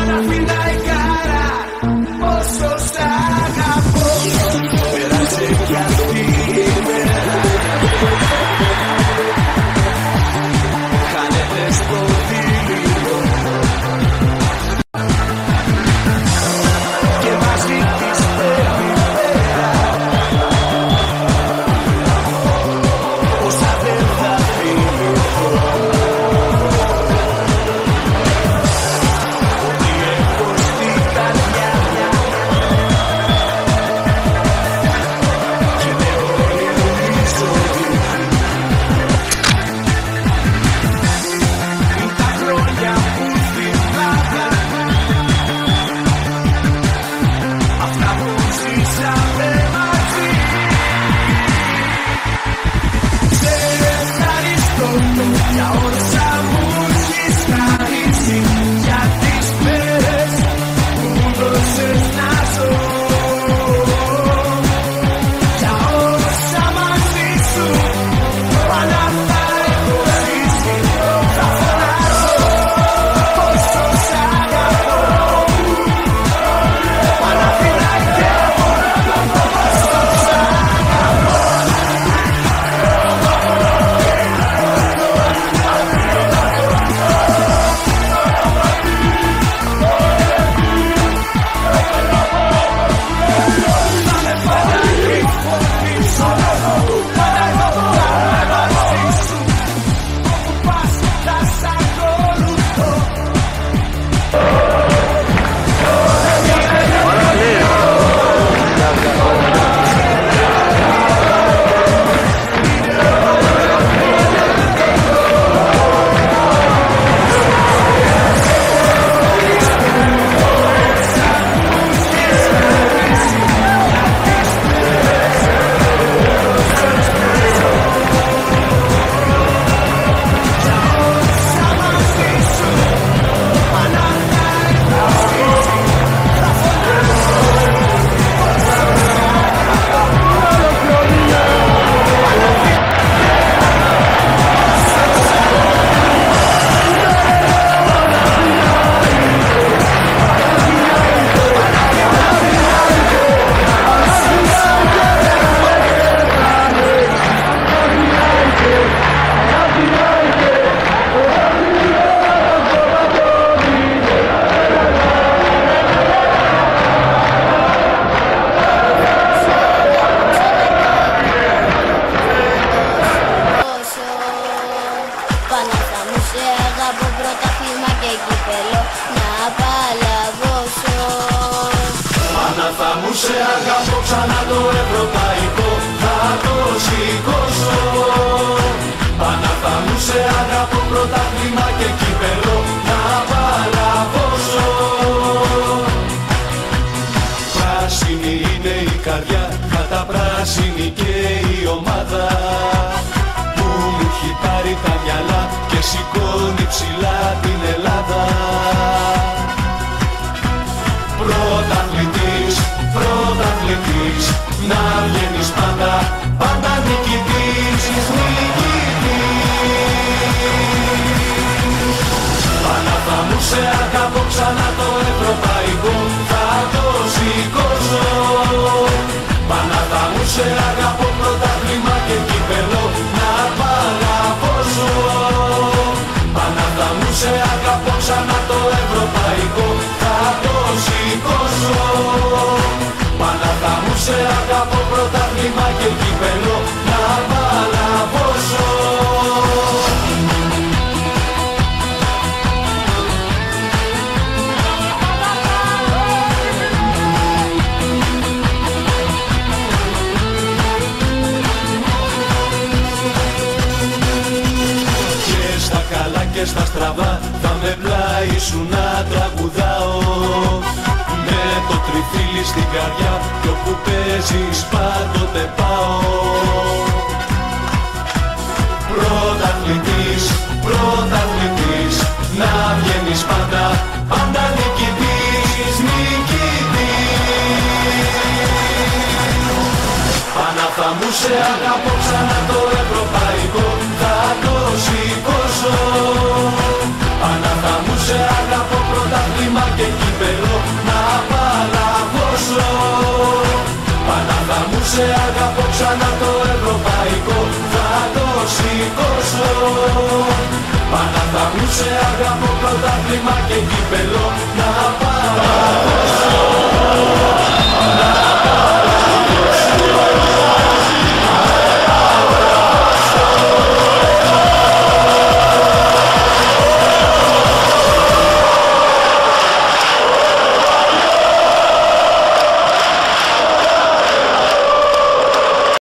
σε αγαπώ ξανά το ευρωπαϊκό, θα το σηκώσω. Παναθά μου σε αγαπώ, πρωτάθλημα και κύπελλο να παλαβώσω. Πράσινη είναι η καρδιά, καταπράσινη και η ομάδα που μου έχει πάρει τα μυαλά και σηκώνει ψηλά την Ελλάδα. Πρωταθλητής, πρωταθλητής, να βγαίνεις πάντα, πάντα νικητής, νικητής. Παναθά μου σε αγαπώ ξανά το ευρωπαϊκό, θα το σηκώσω. Παναθά μου σε αγαπώ, πρωτάθλημα και κύπελλο να παλαβώσω. Παναθά μου σε αγαπώ ξανά το ευρωπαϊκό, θα το σηκώσω. Παναθά μου σε αγαπώ, πρωτάθλημα και κύπελλο να παλαβώσω. Και στα στραβά θα με πλάι σου να τραγουδάω, με το τριφύλι στην καρδιά κι όπου παίζεις πάντοτε πάω. Πρωταθλητής, πρωταθλητής, να βγαίνεις πάντα, πάντα νικητής, νικητής. Παναθά μου σε αγαπώ ξανά το ευρωπαϊκό, θα το σηκώσω. Παναθά μου σε αγαπώ, πρωτάθλημα και σε αγαπώ ξανά το ευρωπαϊκό θα το σηκώσω. Παναθηναϊκού σε αγαπώ, πρωτάθλημα και κύπελλο να